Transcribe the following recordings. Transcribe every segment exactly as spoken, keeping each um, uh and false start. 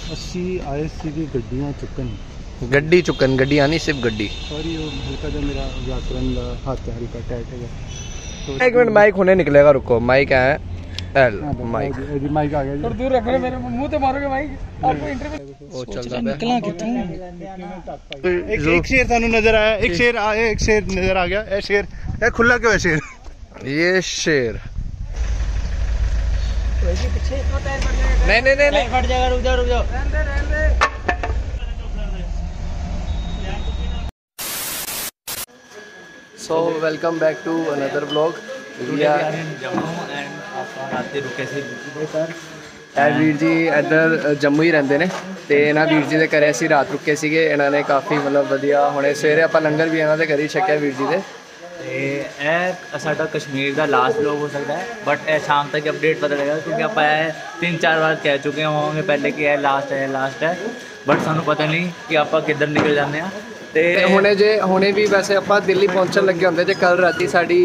अस्सी आए सी गड्डियां चुकन गड्डी चुकन गड्डियां नहीं सिर्फ गड्डी। सॉरी वो हल्का जो मेरा व्याकरण का हाथ हल्का टाइट है। तो एक मिनट माइक होने निकलेगा, रुको। माइक है एल माइक जी माइक आ गया। थोड़ा दूर रख लो, मेरे मुंह पे मारोगे माइक। आपको इंटरव्यू वो चल रहा है। निकला कितों एक एक शेर थानू नजर आया, एक शेर आया, एक शेर नजर आ गया। ए शेर ए खुला क्यों है शेर? ये शेर पीछे नहीं नहीं नहीं नहीं फट जाएगा। रुक जाओ रुक जाओ। So welcome back to another blog. ਵੀਰ ਜੀ ਇੱਧਰ ਜੰਮੂ ਹੀ ਰਹਿੰਦੇ ਨੇ ਤੇ ਇਹਨਾਂ ਵੀਰ ਜੀ ਦੇ ਘਰੇ ਅਸੀਂ ਰਾਤ ਰੁਕੇ ਸੀਗੇ। ਇਹਨਾਂ ਨੇ ਕਾਫੀ ਮਤਲਬ ਵਧੀਆ, ਹੁਣੇ ਸਵੇਰੇ ਆਪਾਂ ਲੰਗਰ ਵੀ ਇਹਨਾਂ ਦੇ ਘਰੇ ਹੀ ਛਕਿਆ ਵੀਰ ਜੀ ਦੇ। ਤੇ ਇਹ ਸਾਡਾ ਕਸ਼ਮੀਰ ਦਾ ਲਾਸਟ ਵਲੌਗ ਹੋ ਸਕਦਾ ਹੈ, ਬਟ ਇਹ ਸ਼ਾਮ ਤੱਕ ਅਪਡੇਟ ਪਤਾ ਲੱਗੇਗਾ ਕਿਉਂਕਿ ਆਪਾਂ ਇਹ ਤਿੰਨ ਚਾਰ ਵਾਰ ਕਹਿ ਚੁੱਕੇ ਹੋਵਾਂਗੇ ਪਹਿਲੇ ਕਿ ਇਹ ਲਾਸਟ ਹੈ ਲਾਸਟ ਹੈ, ਬਟ ਸਾਨੂੰ ਪਤਾ ਨਹੀਂ ਕਿ ਆਪਾਂ ਕਿੱਧਰ ਨਿਕਲ ਜਾਂਦੇ ਹਾਂ। ਤੇ ਹੁਣੇ ਜੇ ਹੁਣੇ ਵੀ ਵੈਸੇ ਆਪਾਂ ਦਿੱਲੀ ਪਹੁੰਚਣ ਲੱਗੇ ਹੁੰਦੇ, ਜੇ ਕੱਲ ਰਾਤੀ ਸਾਡੀ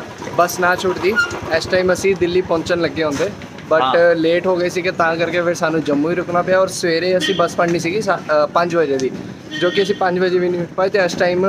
ਬੱਸ ਨਾ ਛੁੱਟਦੀ ਇਸ ਟਾਈਮ ਅਸੀਂ ਦਿੱਲੀ ਪਹੁੰਚਣ ਲੱਗੇ ਹੁੰਦੇ, ਬਟ ਲੇਟ ਹੋ ਗਏ ਸੀਗੇ ਤਾਂ ਕਰਕੇ ਫਿਰ ਸਾਨੂੰ ਜੰਮੂ ਹੀ ਰੁਕਣਾ ਪਿਆ। ਔਰ ਸਵੇਰੇ ਅਸੀਂ ਬੱਸ ਫੜਨੀ ਸੀਗੀ ਪੰਜ ਵਜੇ ਦੀ, ਜੋ ਕਿ ਅਸੀਂ ਪੰਜ ਵਜੇ ਵੀ ਨਹੀਂ ਉੱਠ ਪਾਏ ਤੇ ਇਸ ਟਾਈਮ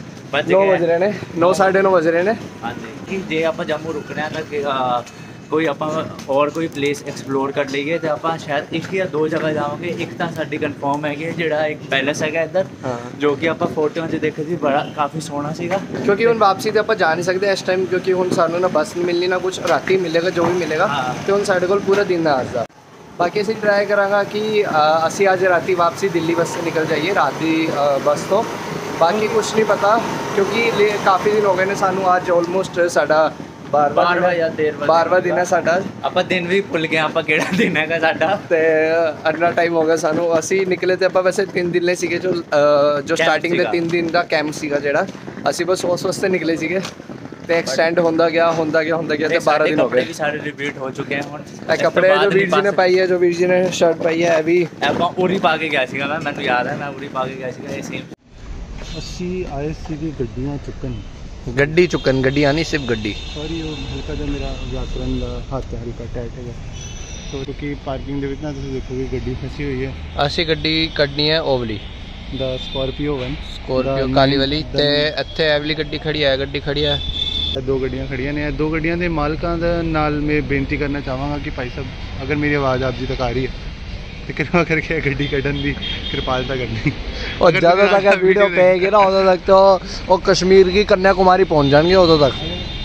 ਨੌ ਵਜ ਰਹੇ ਨੇ, ਨੌ ਸਾਢੇ ਨੌ ਵਜ ਰਹੇ ਨੇ। ਹਾਂਜੀ ਕਿ ਜੇ ਆਪਾਂ ਜੰਮੂ ਰੁਕਣਾ ਤਾਂ ਕੋਈ ਆਪਾਂ ਹੋਰ ਕੋਈ ਪਲੇਸ ਐਕਸਪਲੋਰ ਕਰ ਲਈਏ ਤੇ ਆਪਾਂ ਸ਼ਾਇਦ ਇੱਕ ਜਾਂ ਦੋ ਜਗ੍ਹਾ ਜਾਵਾਂਗੇ। ਇੱਕ ਤਾਂ ਸਾਡੀ ਕਨਫਰਮ ਹੈਗੀ ਜਿਹੜਾ ਇੱਕ ਪੈਲੇਸ ਹੈਗਾ ਇੱਧਰ, ਜੋ ਕਿ ਆਪਾਂ ਫੋਟੋਆਂ 'ਚ ਦੇਖੇ ਸੀ, ਬੜਾ ਕਾਫੀ ਸੋਹਣਾ ਸੀਗਾ। ਕਿਉਂਕਿ ਹੁਣ ਵਾਪਸੀ ਤੇ ਆਪਾਂ ਜਾ ਨਹੀਂ ਸਕਦੇ ਇਸ ਟਾਈਮ, ਕਿਉਂਕਿ ਹੁਣ ਸਾਨੂੰ ਨਾ ਬੱਸ ਨਹੀਂ ਮਿਲਣੀ ਨਾ ਕੁਝ, ਰਾਤੀ ਮਿਲੇਗਾ ਜੋ ਵੀ ਮਿਲੇਗਾ ਤੇ ਹੁਣ ਸਾਡੇ ਕੋਲ ਪੂਰਾ ਦਿਨ ਹੈ ਅੱਜ ਦਾ। ਬਾਕੀ ਅਸੀਂ ਟਰਾਈ ਕਰਾਂਗਾ ਕਿ ਅਸੀਂ ਅੱਜ ਰਾਤੀ ਵਾਪਸੀ ਦਿੱਲੀ ਬੱਸ से ਨਿਕਲ ਜਾਈਏ, ਰਾਤ ਦੀ ਬੱਸ ਤੋਂ। ਬਾਕੀ ਕੁਝ ਨਹੀਂ ਪਤਾ ਕਿਉਂਕਿ ਕਾਫੀ ਦਿਨ ਹੋ ਗਏ ਨੇ ਸਾਨੂੰ। ਅੱਜ ਆਲਮੋਸਟ ਸਾਡਾ ਬਾਰਵਾਂ ਜਾਂ ਤੇਰਵਾਂ ਬਾਰਵਾਂ ਦਿਨ ਹੈ ਸਾਡਾ। ਆਪਾਂ ਦਿਨ ਵੀ ਭੁੱਲ ਗਏ ਆਪਾਂ ਕਿਹੜਾ ਦਿਨ ਹੈਗਾ ਸਾਡਾ, ਤੇ ਅੰਨਾ ਟਾਈਮ ਹੋ ਗਿਆ ਸਾਨੂੰ। ਅਸੀਂ ਨਿਕਲੇ ਤੇ ਆਪਾਂ ਵੈਸੇ ਤਿੰਨ ਦਿਨ ਲਈ ਸੀਗੇ, ਜੋ ਜੋ ਸਟਾਰਟਿੰਗ ਦੇ ਤਿੰਨ ਦਿਨ ਦਾ ਕੈਂਪ ਸੀਗਾ ਜਿਹੜਾ, ਅਸੀਂ ਬਸ ਉਸ ਵਾਸਤੇ ਨਿਕਲੇ ਸੀਗੇ ਤੇ ਐਕਸਟੈਂਡ ਹੁੰਦਾ ਗਿਆ ਹੁੰਦਾ ਗਿਆ ਹੁੰਦਾ ਗਿਆ ਤੇ ਬਾਰਾਂ ਦਿਨ ਹੋ ਗਏ। ਸਾਰੇ ਰਿਪੀਟ ਹੋ ਚੁੱਕੇ ਹਨ। ਹੁਣ ਇਹ ਕੱਪੜੇ ਜੋ ਵੀਰ ਜੀ ਨੇ ਪਾਈ ਹੈ, ਜੋ ਵੀਰ ਜੀ ਨੇ ਸ਼ਰਟ ਪਾਈ ਹੈ, ਇਹ ਵੀ ਆਪਾਂ ਉਰੀ ਪਾ ਕੇ ਗਿਆ ਸੀਗਾ। ਮੈਂ ਮੈਨੂੰ ਯਾਦ ਹੈ ਮੈਂ ਉਰੀ ਪਾ ਕੇ ਗਿਆ ਸੀਗਾ। ਇਹ ਸੇਮ अस्सी आए सी गड्डियां चुकन गड्डी चुकन गड्डियां नहीं सिर्फ गड्डी। सॉरी वो हल्का जो मेरा व्याकरण का हाथ हल्का टाइट है। तो क्योंकि पार्किंग ਦੇ ਵਿੱਚ ਨਾ ਤੁਸੀਂ ਦੇਖੋਗੇ ਗੱਡੀ ਫਸੀ ਹੋਈ ਹੈ। ਅਸੀਂ ਗੱਡੀ ਕੱਢਣੀ ਹੈ ਓਵਲੀ ਦਾ ਸਕੋਰਪੀਓ वन ਸਕੋਰਪੀਓ ਕਾਲੀ ਵਾਲੀ, ਤੇ ਇੱਥੇ ਐਵਲੀ ਗੱਡੀ ਖੜੀ ਹੈ, ਗੱਡੀ ਖੜੀ ਹੈ। ਦੋ ਗੱਡੀਆਂ ਖੜੀਆਂ ਨੇ। ਦੋ ਗੱਡੀਆਂ ਦੇ ਮਾਲਕਾਂ ਦੇ ਨਾਲ ਮੈਂ ਬੇਨਤੀ ਕਰਨਾ ਚਾਹਾਂਗਾ ਕਿ ਭਾਈ ਸਾਹਿਬ ਅਗਰ ਮੇਰੀ ਆਵਾਜ਼ ਆਪ ਜੀ ਤੱਕ ਆ ਰਹੀ ਹੈ ਤੇ ਕਿਰਪਾ ਕਰਕੇ ਗੱਡੀ ਕੱਢਣ ਦੀ ਕਿਰਪਾਲਤਾ ਕਰਨੀ। और ज़्यादा तक वीडियो पेगी ना उदों तक तो वो कश्मीर की कन्याकुमारी पहुंच जाएंगे उदों तक।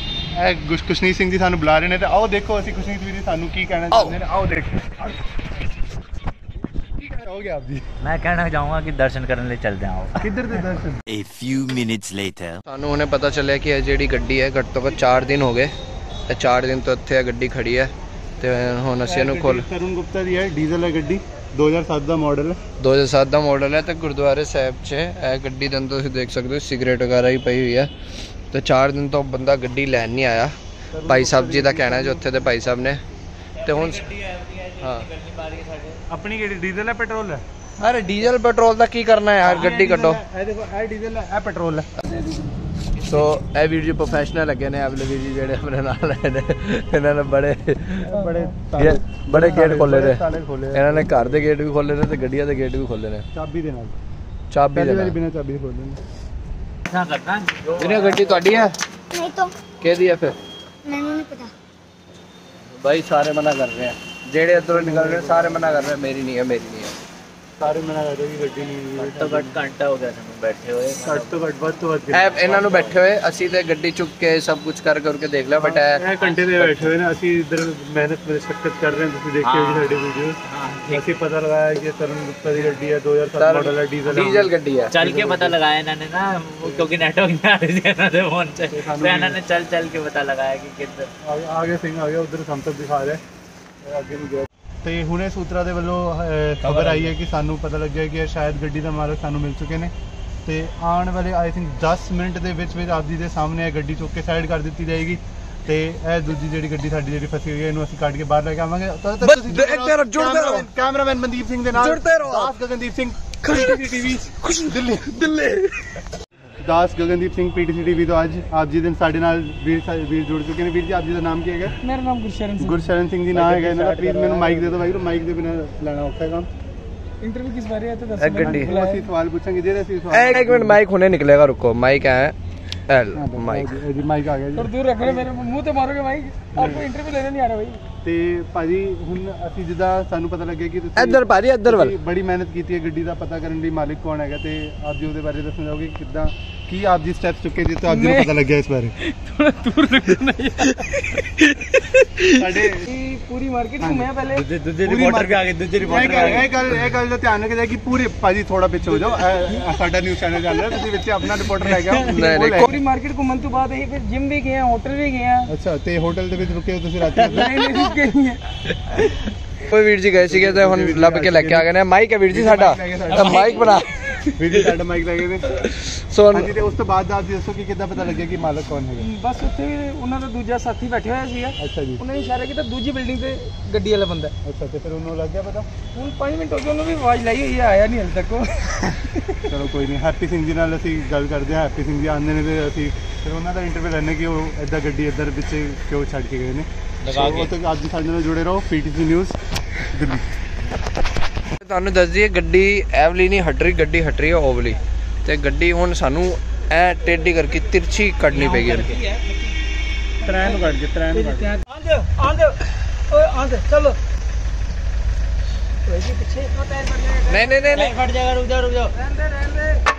ਇਹ ਕੁਸ਼ਨੀਤ ਸਿੰਘ ਜੀ ਸਾਨੂੰ ਬੁਲਾ ਰਹੇ ਨੇ ਤੇ ਆਓ ਦੇਖੋ ਅਸੀਂ ਕੁਸ਼ਨੀਤ ਵੀਰ ਜੀ ਸਾਨੂੰ ਕੀ ਕਹਿਣਾ ਚਾਹੁੰਦੇ ਨੇ। ਆਓ ਦੇਖੋ ਕੀ ਕਹੋਗੇ ਆਪ ਜੀ। ਮੈਂ ਕਹਿਣਾ ਚਾਹੂੰਗਾ ਕਿ ਦਰਸ਼ਨ ਕਰਨ ਲਈ ਚੱਲਦੇ ਹਾਂ। ਕਿੱਧਰ ਦੇ ਦਰਸ਼ਨ? A few minutes later ਸਾਨੂੰ ਹੁਣੇ ਪਤਾ ਚੱਲਿਆ ਕਿ ਇਹ ਜਿਹੜੀ ਗੱਡੀ ਹੈ ਘੱਟ ਤੋਂ ਘੱਟ ਚਾਰ ਦਿਨ ਹੋ ਗਏ ਤੇ ਚਾਰ ਦਿਨ ਤੋਂ ਇੱਥੇ ਇਹ ਗੱਡੀ ਖੜੀ ਹੈ ਤੇ ਹੁਣ ਅਸੀਂ ਇਹਨੂੰ ਖੋਲ। ਤਰੁਣ ਗੁਪਤਾ ਦੀ ਹੈ, ਡੀਜ਼ਲ ਹੈ ਗੱਡੀ, ਦੋ ਹਜ਼ਾਰ ਸੱਤ ਦਾ ਮਾਡਲ ਹੈ। ਦੋ ਹਜ਼ਾਰ ਸੱਤ ਦਾ ਮਾਡਲ ਹੈ ਤੇ ਗੁਰਦੁਆਰੇ ਸਾਹਿਬ 'ਚ ਇਹ ਗੱਡੀ ਦੇ ਅੰਦਰ ਤੁਸੀਂ ਦੇਖ ਸਕਦੇ ਹੋ ਸਿਗਰਟ ਵਗੈਰਾ ਹੀ ਪਈ ਹੋਈ ਹੈ। ਤੇ ਚਾਰ ਦਿਨ ਤੋਂ ਬੰਦਾ ਗੱਡੀ ਲੈਣ ਨਹੀਂ ਆਇਆ। ਭਾਈ ਸਾਹਿਬ ਜੀ ਦਾ ਕਹਿਣਾ ਜੋ ਉੱਥੇ ਦੇ ਭਾਈ ਸਾਹਿਬ ਨੇ। ਤੇ ਹੁਣ ਹਾਂ ਆਪਣੀ ਗੱਡੀ ਡੀਜ਼ਲ ਹੈ ਪੈਟਰੋਲ ਹੈ? ਅਰੇ ਡੀਜ਼ਲ ਪੈਟਰੋਲ ਦਾ ਕੀ ਕਰਨਾ ਯਾਰ, ਗੱਡੀ ਕੱਢੋ। ਇਹ ਦੇਖੋ ਇਹ ਡੀਜ਼ਲ ਹੈ, ਇਹ ਪੈਟਰੋਲ ਹੈ। ਸੋ ਇਹ ਵੀਰ ਜੀ ਪ੍ਰੋਫੈਸ਼ਨਲ ਲੱਗੇ ਨੇ, ਐਵਲੇ ਵੀਰ ਜੀ ਜਿਹੜੇ ਆਪਣੇ ਨਾਲ ਆਏ ਨੇ। ਇਹਨਾਂ ਨੇ ਬੜੇ ਬੜੇ ਬੜੇ ਗੇਟ ਖੋਲੇ ਨੇ, ਤਾਲੇ ਖੋਲੇ। ਇਹਨਾਂ ਨੇ ਘਰ ਦੇ ਗੇਟ ਵੀ ਖੋਲੇ ਨੇ ਤੇ ਗੱਡੀਆਂ ਦੇ ਗੇਟ ਵੀ ਖੋਲੇ ਨੇ ਚਾਬੀ ਦੇ ਨਾਲ। ਚਾਬੀ ਦੇ ਨਾਲ ਬਿਨਾਂ ਚਾਬੀ ਦੇ ਖੋਲੇ ਨੇ। ਨਾ ਕਰਨਾ ਜਿਹਨੇ ਗੱਡੀ ਤੁਹਾਡੀ ਹੈ नहीं तो ਕਿਹਦੀ ਹੈ ਫਿਰ? मैंने नहीं पता। ਭਾਈ ਸਾਰੇ ਮਨਾ ਕਰ ਰਹੇ ਆ, ਜਿਹੜੇ ਇੱਧਰੋਂ ਨਿਕਲ ਰਹੇ ਸਾਰੇ ਮਨਾ ਕਰ ਰਹੇ, ਮੇਰੀ ਨਹੀਂ ਹੈ ਮੇਰੀ ਨਹੀਂ ਹੈ। ਸਾਰੇ ਮਨਾ ਕਰਦੇ ਕਿ ਗੱਡੀ ਨਹੀਂ। ਘੱਟ ਤੋਂ ਘੱਟ ਘੰਟਾ ਹੋ ਗਿਆ ਸਾਨੂੰ ਬੈਠੇ ਹੋਏ। ਘੱਟ ਤੋਂ ਘੱਟ ਵੱਧ ਤੋਂ ਵੱਧ ਇਹ ਇਹਨਾਂ ਨੂੰ ਬੈਠੇ ਹੋਏ, ਅਸੀਂ ਤੇ ਗੱਡੀ ਚੁੱਕ ਕੇ ਸਭ ਕੁਝ ਕਰ ਕਰਕੇ ਦੇਖ ਲਿਆ, ਬਟ ਇਹ ਘੰਟੇ ਦੇ ਬੈਠੇ ਹੋਏ ਨੇ। ਅਸੀਂ ਇੱਧਰ ਮਿਹਨਤ ਮਸ਼ੱਕਤ ਕਰ ਰਹੇ ਹਾਂ, ਤੁਸੀਂ ਦੇਖਿਓ ਜੀ ਸਾਡੀ ਵੀਡੀਓ। ਅਸੀਂ ਪਤਾ ਲਗਾਇਆ ਕਿ ਤਰੁਣ ਗੁਪਤਾ ਦੀ ਗੱਡੀ ਹੈ, ਦੋ ਹਜ਼ਾਰ ਸੱਤ ਮਾਡਲ ਹੈ, ਡੀਜ਼ਲ ਡੀਜ਼ਲ ਗੱਡੀ ਹੈ। ਚੱਲ ਕੇ ਪਤਾ ਲਗਾਇਆ ਇਹਨਾਂ ਨੇ ਨਾ, ਕਿਉਂਕਿ ਨੈਟਵਰਕ ਨਹੀਂ ਆ ਰਹੀ ਸੀ ਇਹਨਾਂ ਦੇ ਫੋਨ 'ਚ, ਤੇ ਇਹਨਾਂ ਨੇ ਚੱਲ ਚੱਲ ਕੇ ਪਤਾ ਲਗਾਇਆ ਕਿ ਕਿੱਧਰ ਆ ਗਿਆ ਸਿੰਘ ਆ ਗਿਆ। ਉਧਰ ਸੰਤਪ ਦਿਖਾ ਰਿਹਾ, ਅੱਗੇ ਨਹੀਂ ਗਿਆ। ਤੇ ਹੁਣੇ ਸੂਤਰਾ ਦੇ ਵੱਲੋਂ ਖਬਰ ਆਈ ਹੈ ਕਿ ਸਾਨੂੰ ਪਤਾ ਲੱਗਿਆ ਕਿ ਸ਼ਾਇਦ ਗੱਡੀ ਦਾ ਮਾਲਕ ਸਾਨੂੰ ਮਿਲ ਚੁੱਕੇ ਨੇ ਤੇ ਆਉਣ ਵਾਲੇ ਆਈ ਥਿੰਕ ਦਸ ਮਿੰਟ ਦੇ ਵਿੱਚ ਵਿੱਚ ਆਪ ਜੀ ਦੇ ਸਾਹਮਣੇ ਇਹ ਗੱਡੀ ਚੁੱਕ ਕੇ ਸਾਈਡ ਕਰ ਦਿੱਤੀ ਜਾਏਗੀ ਤੇ ਇਹ ਦੂਜੀ ਜਿਹੜੀ ਗੱਡੀ ਸਾਡੀ ਜਿਹੜੀ ਫਸੀ ਹੋਈ ਹੈ ਇਹਨੂੰ ਅਸੀਂ ਕੱਢ ਕੇ ਬਾਹਰ ਲੈ ਕੇ ਆਵਾਂਗੇ। ਕੈਮਰਾਮੈਨ ਮਨਦੀਪ ਸਿੰਘ ਦੇ ਨਾਲ ਜੁੜਦੇ ਰਹੋ। ਦਾਸ ਗਗਨਦੀਪ ਸਿੰਘ ਪੀਟੀਸੀ ਟੀਵੀ ਦਿੱਲੀ ਦਿੱਲੀ ਦਾਸ ਗਗਨਦੀਪ ਸਿੰਘ ਪੀਟੀਸੀ ਟੀਵੀ ਤੋਂ ਅੱਜ ਆਪ ਜੀ ਦੇ ਸਾਡੇ ਨਾਲ ਵੀਰ ਵੀਰ ਜੁੜ ਚੁੱਕੇ ਨੇ। ਵੀਰ ਜੀ ਆਪ ਜੀ ਦਾ ਨਾਮ ਕੀ ਹੈਗਾ? ਮੇਰਾ ਨਾਮ ਗੁਰਸ਼ਰਨ ਸਿੰਘ। ਗੁਰਸ਼ਰਨ ਸਿੰਘ ਜੀ ਨਾਮ ਹੈਗਾ ਇਹਨਾਂ ਦਾ। ਪਲੀਜ਼ ਮੈਨੂੰ ਮਾਈਕ ਦੇ ਦਿਓ ਭਾਈ, ਮਾਈਕ ਦੇ ਬਿਨਾਂ ਲੈਣਾ ਔਖਾ ਹੈ ਕੰਮ। इंटरव्यू किस बारे है तो दस एक गड्डी ਉਹ ਅਸੀਂ ਸਵਾਲ ਪੁੱਛਾਂਗੇ ਜਿਹੜੇ ਅਸੀਂ ਸਵਾਲ एक मिनट माइक होने निकलेगा रुको माइक है एल माइक ਜੀ ਮਾਈਕ ਆ ਗਿਆ ਜੀ थोड़ा दूर रख रहे मेरे मुंह तो मारोगे भाई आपको इंटरव्यू लेने नहीं आ रहा भाई ਤੇ ਭਾਜੀ ਹੁਣ ਅਸੀਂ ਜਿੱਦਾਂ ਸਾਨੂੰ ਪਤਾ ਲੱਗਿਆ ਕਿ ਤੁਸੀਂ इधर भारी इधर वाल ਤੁਸੀਂ ਬੜੀ ਮਿਹਨਤ ਕੀਤੀ ਹੈ ਗੱਡੀ ਦਾ ਪਤਾ ਕਰਨ ਲਈ ਮਾਲਿਕ ਕੌਣ ਹੈਗਾ ਤੇ ਆਪ ਜੀ ਉਹਦੇ ਬਾਰੇ ਦੱਸਣਾ ਚਾਹੋਗੇ ਕਿ ਕਿੱਦਾਂ ਕੀ ਆਪ ਜੀ ਸਟੈਪਸ ਚੁੱਕੇ ਜੀ ਤਾਂ ਆਪ ਜੀ ਨੂੰ ਪਤਾ ਲੱਗਿਆ ਇਸ ਬਾਰੇ थोड़ा दूर रखना ਸਾਡੇ पूरी मार्केट घूमे हैं पहले ਦੂਜੇ ਰਿਪੋਰਟਰ ਵੀ ਆ ਗਏ ਦੂਜੇ ਇਹ ਗੱਲ ਇਹ ਗੱਲ ਇਹ ਗੱਲ ਦਾ ਧਿਆਨ ਰੱਖਿਆ ਕਿ ਪੂਰੇ ਭਾਜੀ ਥੋੜਾ ਪਿੱਛੇ ਹੋ ਜਾਓ ਇਹ ਸਾਡਾ ਨਿਊਜ਼ ਚੈਨਲ ਚੱਲ ਰਿਹਾ ਤੁਸੀਂ ਵਿੱਚ ਆਪਣਾ ਰਿਪੋਰਟਰ ਲੈ ਕੇ ਆਓ नहीं नहीं पूरी मार्केट घूमन तो बाद फिर जिम भी गए हैं होटल भी गए हैं ਅੱਛਾ ਤੇ ਹੋਟਲ ਦੇ ਵਿੱਚ ਰੁਕੇ ਹੋ ਤੁਸੀਂ ਰਾਤੀ नहीं नहीं रुक गए नहीं है ਕੋਈ ਵੀਰ ਜੀ ਗਏ ਸੀਗੇ ਤੇ ਹੁਣ ਲੱਭ ਕੇ ਲੈ ਕੇ ਆ ਗਏ ਨੇ ਮਾਈਕ ਹੈ ਵੀਰ ਜੀ ਸਾਡਾ ਮਾਈਕ ਬਣਾ ਵੀਰ ਜੀ ਸਾਡਾ ਮਾਈਕ ਲੱਗੇ ਨੇ ਸੋ ਹਾਂਜੀ ਤੇ ਉਸ ਤੋਂ ਬਾਅਦ ਆਪ ਜੀ ਦੱਸੋ ਕਿ ਕਿੱਦਾਂ ਪਤਾ ਲੱਗਿਆ ਕਿ ਮਾਲਕ ਕੌਣ ਹੈਗਾ ਬਸ ਉੱਥੇ ਉਹਨਾਂ ਦਾ ਦੂਜਾ ਸਾਥੀ ਬੈਠਿਆ ਹੋਇਆ ਸੀਗਾ ਅੱਛਾ ਜੀ ਉਹਨਾਂ ਨੇ ਇਸ਼ਾਰਾ ਕੀਤਾ ਦੂਜੀ ਬਿਲਡਿੰਗ ਤੇ ਗੱਡੀ ਵਾਲਾ ਬੰਦਾ ਅੱਛਾ ਤੇ ਫਿਰ ਉਹਨੂੰ ਲੱਗ ਗਿਆ ਪਤਾ ਹੁਣ ਪੰਜ ਮਿੰਟ ਹੋ ਗਏ ਉਹਨੂੰ ਵੀ ਆਵਾਜ਼ ਲਾਈ ਹੋਈ ਹੈ ਆਇਆ ਨਹੀਂ ਹਲ ਤੱਕ ਉਹ ਚਲੋ ਕੋਈ ਨਹੀਂ ਹੈਪੀ ਸਿੰਘ ਜੀ ਨਾਲ ਅਸੀਂ ਗੱਲ ਕਰਦੇ ਹਾਂ ਹੈਪੀ ਸਿੰਘ ਜੀ ਆਉਂਦੇ ਨੇ ਤੇ ਅਸੀਂ ਫਿਰ ਉਹਨਾਂ ਦਾ ਇੰਟਰਵਿਊ ਲੈਣੇ ਕਿ ਉਹ ਇੱਦਾਂ ਗੱਡੀ ਇੱਧਰ ਪਿੱਛੇ ਕਿਉਂ ਛੱਡ ਕੇ ਗਏ ਨੇ ਉਹ ਤੱਕ ਅੱਜ ਸਾਡੇ ਨਾਲ ਜੁੜੇ ਰਹੋ ਪੀਟੀਸੀ ਨਿਊਜ਼ ਦਿੱਲੀ ਤੁਹਾਨੂੰ ਦੱਸ ਦਈਏ ਗੱਡੀ ਐਵਲੀ ਨਹੀਂ ਹਟ ਰਹੀ ਗੱਡੀ ਹਟ ਰਹੀ ਹੈ ਓਵਲੀ ਤੇ ਗੱਡੀ ਹੁਣ ਸਾਨੂੰ ਐ ਟੇਢੀ ਕਰਕੇ ਤਿਰਛੀ ਕੱਢਣੀ ਪੈਗੀ ਟ੍ਰੈਨ ਨੂੰ ਕੱਢ ਕੇ ਟ੍ਰੈਨ ਨੂੰ ਕੱਢ आंधे आंधे ओए आंधे चलो ओए जी पीछे इतना टायर फट जाएगा ਨਹੀਂ ਨਹੀਂ ਨਹੀਂ फट जाएगा रुक जाओ रुक जाओ रहने दे रहने दे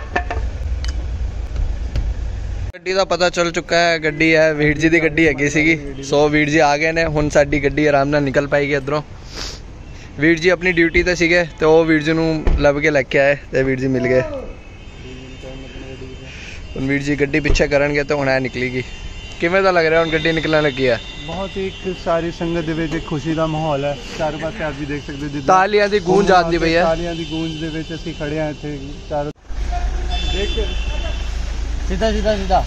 ਗੱਡੀ ਦਾ ਪਤਾ ਚੱਲ ਚੁੱਕਾ ਹੈ ਗੱਡੀ ਹੈ ਵੀਰ ਜੀ ਦੀ ਗੱਡੀ ਹੈਗੀ ਸੀਗੀ ਸੋ ਵੀਰ ਜੀ ਆ ਗਏ ਨੇ ਹੁਣ ਸਾਡੀ ਗੱਡੀ ਆਰਾਮ ਨਾਲ ਨਿਕਲ ਪਾਏਗੀ ਇੱਧਰੋਂ ਵੀਰ ਜੀ ਆਪਣੀ ਡਿਊਟੀ ਤੇ ਸੀਗੇ ਤੇ ਉਹ ਵੀਰ ਜੀ ਨੂੰ ਲੱਭ ਕੇ ਲੈ ਕੇ ਆਏ ਤੇ ਵੀਰ ਜੀ ਮਿਲ ਗਏ ਹੁਣ ਵੀਰ ਜੀ ਗੱਡੀ ਪਿੱਛੇ ਕਰਨਗੇ ਤੇ ਹੁਣ ਐ ਨਿਕਲੇਗੀ ਕਿਵੇਂ ਦਾ ਲੱਗ ਰਿਹਾ ਹੁਣ ਗੱਡੀ ਨਿਕਲਣ ਲੱਗੀ ਹੈ ਬਹੁਤ ਇੱਕ ਸਾਰੀ ਸੰਗਤ ਦੇ ਵਿੱਚ ਇੱਕ ਖੁਸ਼ੀ ਦਾ ਮਾਹੌਲ ਹੈ ਚਾਰੋਂ ਪਾਸੇ ਆਪ ਜੀ ਦੇਖ ਸਕਦੇ ਹੋ ਜਿੱਦਾਂ ਤਾਲੀਆਂ ਦੀ ਗੂੰਜ ਆਉਂਦੀ ਪਈ ਹੈ ਤਾਲੀਆਂ ਦੀ ਗੂੰਜ ਦੇ ਵਿੱਚ ਅਸੀਂ ਖੜੇ ਹਾਂ ਇੱਥੇ ਚਾਰੋਂ ਦੇਖ ਸਿੱਧਾ ਸਿੱਧਾ ਸਿੱਧਾ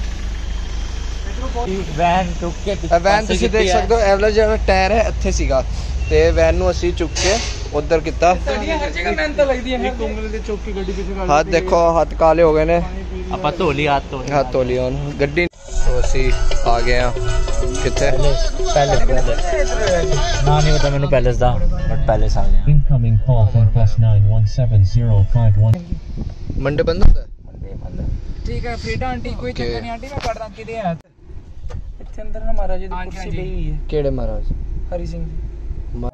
ਵੈਨ ਚੁੱਕ ਕੇ ਇਹ ਵੈਨ ਤੁਸੀਂ ਦੇਖ ਸਕਦੇ ਹੋ ਐਵਲਾ ਜਿਹੜਾ ਟਾਇਰ ਹੈ ਇੱਥੇ ਸੀਗਾ ਤੇ ਵੈਨ ਨੂੰ ਅਸੀਂ ਚੁੱਕ ਕੇ ਉਧਰ ਕੀਤਾ ਗੱਡੀਆਂ ਹਰ ਜਗ੍ਹਾ ਮਿਹਨਤ ਲੱਗਦੀ ਹੈ ਇੱਕ ਉਂਗਲ ਦੇ ਚੁੱਕ ਕੇ ਗੱਡੀ ਪਿੱਛੇ ਕਰ ਹੱਥ ਦੇਖੋ ਹੱਥ ਕਾਲੇ ਹੋ ਗਏ ਨੇ ਆਪਾਂ ਧੋ ਲਈ ਹੱਥ ਧੋ ਹੱਥ ਧੋ ਲਿਆ ਹੁਣ ਗੱਡੀ तो ਅਸੀਂ ਆ ਗਏ ਆ ਕਿੱਥੇ ਪੈਲੇਸ ਨਾ ਨਹੀਂ ਪਤਾ ਮੈਨੂੰ ਪੈਲੇਸ ਦਾ ਬਟ ਪੈਲੇਸ ਆ ਗਿਆ Incoming call from plus nine one seven zero five one. Monday ਬੰਦ ਹੁੰਦਾ ਹੈ? ठीक है फ्रीडा आंटी कोई चक्कर नहीं आंटी मैं कर रहा किधर है ਇੱਥੇ ਅੰਦਰ ਨਾ ਮਹਾਰਾਜ ਦੀ ਕੁਰਸੀ ਪਈ ਹੋਈ ਹੈ ਕਿਹੜੇ ਮਹਾਰਾਜ ਹਰੀ ਸਿੰਘ ਜੀ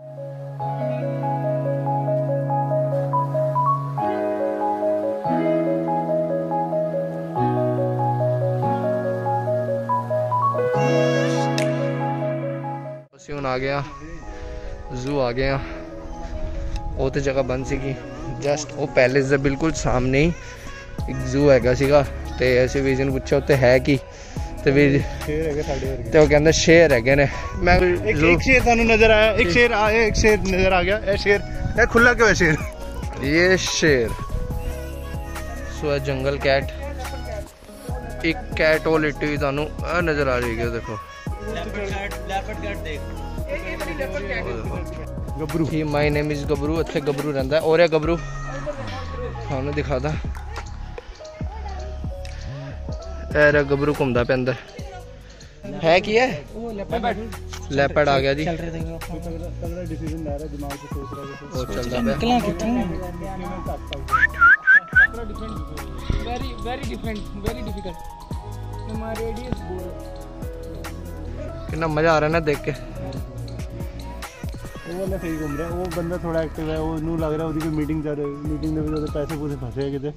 ਅਸੀਂ ਹੁਣ ਆ ਗਏ ਆ ਜ਼ੂ ਆ ਗਏ ਆ ਉਹ ਤੇ ਜਗ੍ਹਾ ਬੰਦ ਸੀਗੀ ਜਸਟ ਉਹ ਪੈਲੇਸ ਦੇ ਬਿਲਕੁਲ ਸਾਹਮਣੇ ਹੀ ਇੱਕ ਜ਼ੂ ਹੈਗਾ ਸੀਗਾ ਤੇ ਅਸੀਂ ਵੀਰ ਜੀ ਨੂੰ ਪੁੱਛਿਆ ਉੱਤੇ ਹੈ ਕੀ ਤੇ ਵੀਰ ਸ਼ੇਰ ਹੈਗੇ ਸਾਡੇ ਵਰਗੇ ਤੇ ਉਹ ਕਹਿੰਦਾ ਸ਼ੇਰ ਹੈਗੇ ਨੇ ਮੈਂ ਇੱਕ ਇੱਕ ਸ਼ੇਰ ਤੁਹਾਨੂੰ ਨਜ਼ਰ ਆਇਆ ਇੱਕ ਸ਼ੇਰ ਆਇਆ ਇੱਕ ਸ਼ੇਰ ਨਜ਼ਰ ਆ ਗਿਆ ਇਹ ਸ਼ੇਰ ਇਹ ਖੁੱਲਾ ਕਿਉਂ ਹੈ ਸ਼ੇਰ ਇਹ ਸ਼ੇਰ ਸੋ ਇਹ ਜੰਗਲ ਕੈਟ ਇੱਕ ਕੈਟ ਉਹ ਲਿੱਟੀ ਹੋਈ ਤੁਹਾਨੂੰ ਆ ਨਜ਼ਰ ਆ ਰਹੀ ਹੈ ਦੇਖੋ ਗੱਭਰੂ ਹੀ ਮਾਈ ਨੇਮ ਇਜ਼ ਗੱਭਰੂ ਇੱਥੇ ਗੱਭਰੂ ਰਹਿੰਦਾ ਔਰ ਇਹ ਗੱਭਰੂ ਤੁਹਾਨੂੰ ਦਿਖਾਦਾ ਇਹ ਰਾ ਗੱਭਰੂ ਘੁੰਮਦਾ ਪਿਆ ਅੰਦਰ ਹੈ ਕੀ ਹੈ ਉਹ ਲੈਪੜ ਲੈਪਰਡ ਆ ਗਿਆ ਜੀ ਚੱਲ ਰਹੇ ਦੇਖੋ ਤਗੜਾ ਡਿਸੀਜਨ ਲੈ ਰਿਹਾ ਦਿਮਾਗ 'ਚ ਸੋਚ ਰਿਹਾ ਕੁਛ ਉਹ ਚੱਲਦਾ ਪਿਆ ਨਿਕਲਾਂ ਕਿੱਥੋਂ very very different very difficult ਹਮਾਰੇ ਰੇਡੀਅਸ ਬੋਲ ਕਿੰਨਾ ਮਜ਼ਾ ਆ ਰਿਹਾ ਨਾ ਦੇਖ ਕੇ ਉਹ ਵਾਲਾ ਸਹੀ ਘੁੰਮ ਰਿਹਾ ਉਹ ਬੰਦਾ ਥੋੜਾ ਐਕਟਿਵ ਹੈ ਉਹਨੂੰ ਲੱਗ ਰਿਹਾ ਉਹਦੀ ਕੋਈ ਮੀਟਿੰਗ ਚੱਲ ਰਹੀ ਮੀਟਿੰਗ ਦੇ ਵਿੱਚ ਉਹਦੇ ਪੈਸੇ ਪੂਸੇ ਫਸੇ ਆ ਕਿਤੇ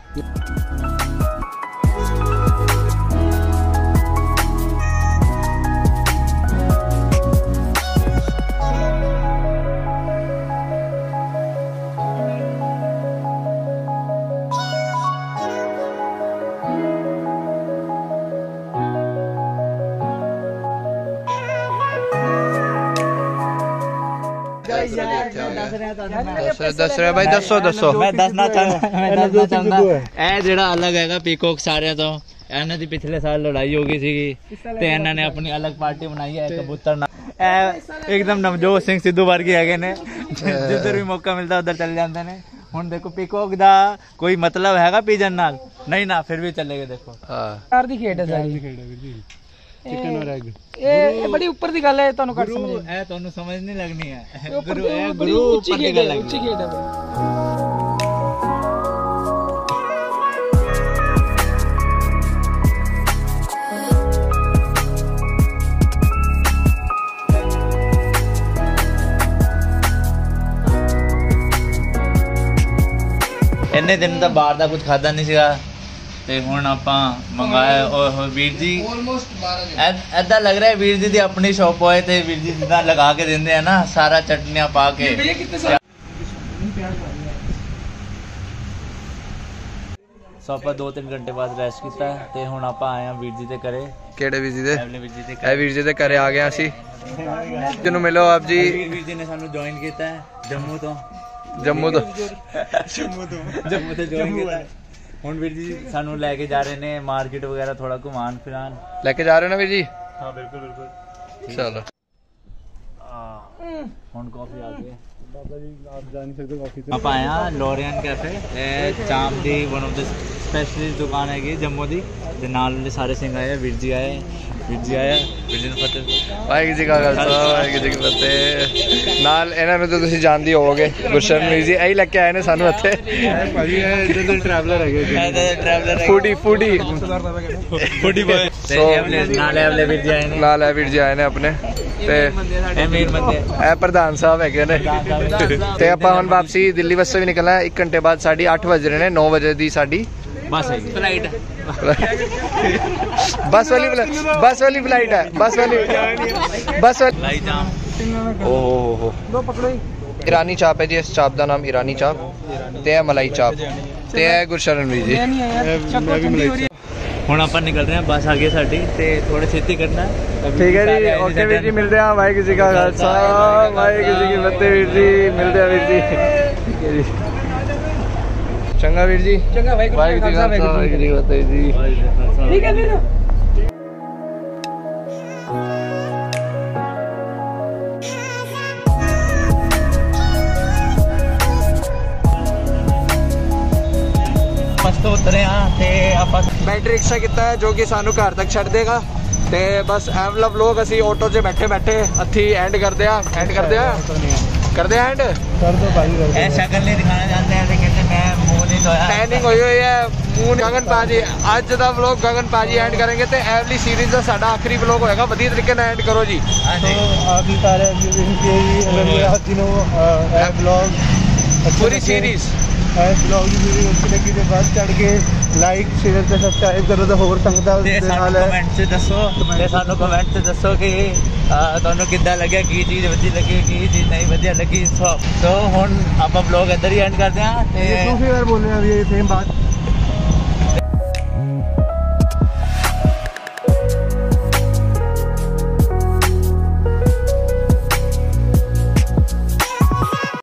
ਦੱਸ ਰਿਹਾ ਬਾਈ ਦੱਸੋ ਦੱਸੋ ਮੈਂ ਦੱਸਣਾ ਚਾਹੁੰਦਾ ਮੈਂ ਦੱਸਣਾ ਚਾਹੁੰਦਾ ਇਹ ਜਿਹੜਾ ਅਲੱਗ ਹੈਗਾ ਪੀਕੋਕ ਸਾਰਿਆਂ ਤੋਂ ਇਹਨਾਂ ਦੀ ਪਿਛਲੇ ਸਾਲ ਲੜਾਈ ਹੋ ਗਈ ਸੀਗੀ ਤੇ ਇਹਨਾਂ ਨੇ ਆਪਣੀ ਅਲੱਗ ਪਾਰਟੀ ਬਣਾਈ ਹੈ ਕਬੂਤਰ ਨਾਲ ਇਹ ਇੱਕਦਮ ਨਵਜੋਤ ਸਿੰਘ ਸਿੱਧੂ ਵਰਗੇ ਹੈਗੇ ਨੇ ਜਿੱਧਰ ਵੀ ਮੌਕਾ ਮਿਲਦਾ ਉਧਰ ਚਲੇ ਜਾਂਦੇ ਨੇ ਹੁਣ ਦੇਖੋ ਪੀਕੋਕ ਦਾ ਕੋਈ ਮਤਲਬ ਹੈਗਾ ਪੀਜਨ ਨਾਲ ਨਹੀਂ ਨਾ ਫਿਰ ਵੀ ਚੱਲੇਗਾ ਦੇਖੋ ਹਾਂ ਕਾਰ ਦੀ ਖੇਡ ਹੈ ਸਾਰੀ ਖੇਡ ਹੈ ਵੀਰ ਜੀ ਚਿਕਨ ਔਰ ਐਗ ਇਹ ਇਹ ਬੜੀ ਉੱਪਰ ਦੀ ਗੱਲ ਹੈ ਤੁਹਾਨੂੰ ਘੱਟ ਸਮਝ ਇਹ ਤੁਹਾਨੂੰ ਸਮਝ ਨਹੀਂ ਲੱਗਣੀ ਹੈ ਗੁਰੂ ਗੁਰੂ ਇਹ ਬੜੀ ਗੁਰੂ ਉੱਚੀ ਉੱਪਰ ਦੀ ਖੇਡ ਗੱਲ ਹੈ ਹੈ ਉੱਚੀ ਖੇਡ ਹੈ ਇੰਨੇ ਦਿਨ ਤਾਂ ਬਾਹਰ ਦਾ ਕੁਝ ਖਾਦਾ ਨਹੀਂ ਸੀਗਾ ਤੇ ਹੁਣ ਆਪਾਂ ਮੰਗਾਇਆ। ਉਹ ਵੀਰ ਜੀ ਆਲਮੋਸਟ ਬਾਰਾਂ ਦਿਨ ਐਦਾਂ ਲੱਗ ਰਿਹਾ ਵੀਰ ਜੀ ਦੀ ਆਪਣੀ ਸ਼ੌਪ ਹੋਏ ਤੇ ਵੀਰ ਜੀ ਜਿੱਦਾਂ ਲਗਾ ਕੇ ਦਿੰਦੇ ਆ ਨਾ ਸਾਰਾ ਚਟਨੀਆਂ ਪਾ ਕੇ। ਸੋ ਆਪਾਂ ਦੋ ਤਿੰਨ ਘੰਟੇ ਬਾਅਦ ਰੈਸਟ ਕੀਤਾ ਤੇ ਹੁਣ ਆਪਾਂ ਆਏ ਆ ਵੀਰ ਜੀ ਦੇ ਘਰੇ। ਕਿਹੜੇ ਵੀਰ ਜੀ ਦੇ? ਵੀਰ ਜੀ ਦੇ ਇਹ ਵੀਰ ਜੀ ਦੇ ਘਰੇ ਆ ਗਏ ਅਸੀਂ। ਜਿਹਨੂੰ ਮਿਲੋ ਆਪ ਜੀ। ਵੀਰ ਜੀ ਨੇ ਸਾਨੂੰ ਜੁਆਇਨ ਕੀਤਾ ਹੈ ਜੰਮੂ ਤੋਂ। ਜੰਮੂ ਤੋਂ ਜੰਮੂ ਤੋਂ ਜੰਮੂ ਤੋਂ ਜੁਆਇਨ ਕੀਤਾ। ਹੁਣ ਵੀਰ ਜੀ ਸਾਨੂੰ ਲੈ ਕੇ ਜਾ ਰਹੇ ਨੇ ਮਾਰਕੀਟ ਵਗੈਰਾ ਥੋੜਾ ਘੁਮਾਣ ਫਿਰਾਣ। ਲੈ ਕੇ ਜਾ ਰਹੇ ਹੋ ਨਾ ਵੀਰ ਜੀ? ਹਾਂ ਬਿਲਕੁਲ ਬਿਲकुल। ਚਲੋ ਹੁਣ ਕਾਫੀ ਆ ਗਈ। ਬਾਬਾ ਜੀ ਆਪ ਜਾ ਨਹੀਂ ਸਕਦੇ ਕਾਫੀ ਤੇ। ਆਪਾਂ ਆਇਆ ਲੋਰੀਅਨ ਕੈਫੇ। ਇਹ ਚਾਂਪ ਦੀ ਵਨ ਆਫ ਦ ਸਪੈਸ਼ਲਿਸਟ ਦੁਕਾਨ ਹੈਗੀ ਜੰਮੂ ਦੀ। ਤੇ ਨਾਲ ਸਾਰੇ ਸਿੰਘ ਆਏ, ਵੀਰ ਜੀ ਆਏ, ਵੀਰ ਜੀ ਆਇਆ, ਵੀਰ ਜੀ ਨੂੰ ਫਤਿਹ। ਵਾਹਿਗੁਰੂ ਜੀ ਕਾ ਖਾਲਸਾ ਵਾਹਿਗੁਰੂ ਜੀ ਕੀ ਫਤਿਹ। ਨਾਲ ਇਹਨਾਂ ਨੂੰ ਤਾਂ ਤੁਸੀਂ ਜਾਣਦੇ ਹੋਵੋਗੇ, ਗੁਰਸ਼ਰਨ ਵੀਰ ਜੀ ਇਹੀ ਲੈ ਕੇ ਆਏ ਨੇ ਸਾਨੂੰ ਇੱਥੇ। ਭਾਜੀ ਇਹ ਇੱਧਰ ਦੇ ਟਰੈਵਲਰ ਹੈਗੇ traveller foodie foodie foodie boy. So ਨਾਲ ਵਾਲੇ ਵੀਰ ਜੀ ਆਏ ਨੇ। ਨਾਲ ਇਹ ਵੀਰ ਜੀ ਆਏ ਨੇ ਆਪਣੇ ਤੇ ਇਹ ਮੇਰ ਬੰਦੇ ਇਹ ਪ੍ਰਧਾਨ ਸਾਹਿਬ ਹੈਗੇ ਨੇ। ਤੇ ਆਪਾਂ ਹੁਣ ਵਾਪਸੀ ਦਿੱਲੀ ਵਾਸਤੇ ਵੀ ਨਿਕਲਣਾ। ਇੱਕ ਘੰਟੇ ਬਾਅਦ ਸਾਡੀ ਅੱਠ ਵਜ ਰਹੇ ਨੇ। ਨੌ ਵਜੇ ਦੀ ਸਾਡੀ ਬਸ ਹੈ ਫਲਾਈਟ। बस वाली बस वाली फ्लाइट है। बस वाली बस वाली लाई जाम। ओहो हो दो पकड़ो। ईरानी चाप है जी। इस चाप का नाम ईरानी चाप ते है मलाई चाप ते है गुरशरण भी जी। ਹੁਣ ਆਪਾਂ ਨਿਕਲ ਰਹੇ ਹਾਂ। ਬੱਸ ਆ ਗਈ ਸਾਡੀ ਤੇ ਥੋੜੇ ਛੇਤੀ ਕਰਨਾ। ठीक है जी। ओके वीर जी मिलते हैं। वाहिगुरू जी का खालसा वाहिगुरू जी की फतेह। वीर जी मिलते हैं वीर जी। चंगा वीर जी। चंगा वाहिगुरू जी का खालसा वाहिगुरू जी की फतेह जी। ठीक है फिर। ਬਸ ਤੋਂ ਉਤਰੇ ਆ ਤੇ ਆਪਾਂ बैटरी रिक्शा कितना है जो कि सानू घर तक छड़ देगा। ते बस एह वाला व्लॉग असी ऑटो च बैठे बैठे हथी एंड कर दिया। एंड कर दिया कर दिया एंड कर दो भाई कर ਇਹ ਸ਼ਕਲ ਨਹੀਂ ਦਿਖਾਣਾ ਚਾਹੁੰਦੇ ਆ ਤੇ ਕਹਿੰਦੇ ਮੈਂ ਮੂੰਹ ਨਹੀਂ ਧੋਇਆ। टैनिंग हुई हुई है मून। गगन भाजी अज का व्लॉग गगन भाजी एंड करेंगे तो एह वाली सीरीज का साडा आखिरी व्लॉग होएगा। वधिया तरीके नाल एंड करो जी। तो आप ही सारे आज दिनों ਇਹ ब्लॉग पूरी सीरीज ਇਹ ब्लॉग ਦੀ ਵੀਡੀਓ ਅੱਛੀ ਲੱਗੀ ਤੇ ਵੱਧ ਚੜ ਕੇ ਲਾਈਕ ਸ਼ੇਅਰ ਤੇ ਸਬਸਕ੍ਰਾਈਬ ਕਰੋ ਤੇ ਹੋਰ ਸੰਗਤਾਂ ਤੇ ਦੇ ਸਾਨੂੰ ਨਾਲ ਕਮੈਂਟ 'ਚ ਦੱਸੋ ਤੇ ਸਾਨੂੰ ਕਮੈਂਟ 'ਚ ਦੱਸੋ ਕਿ ਅਹ, ਤੁਹਾਨੂੰ ਕਿੱਦਾਂ ਲੱਗਿਆ, ਕੀ ਚੀਜ਼ ਵਧੀਆ ਲੱਗੀ, ਕੀ ਚੀਜ਼ ਨਹੀਂ ਵਧੀਆ ਲੱਗੀ। ਸੋ ਸੋ ਹੁਣ ਆਪਾਂ ਵਲੌਗ ਇੱਧਰ ਹੀ ਐਂਡ ਕਰਦੇ ਹਾਂ ਤੇ दूसरी बार बोल रहे हैं अभी ये सेम बात।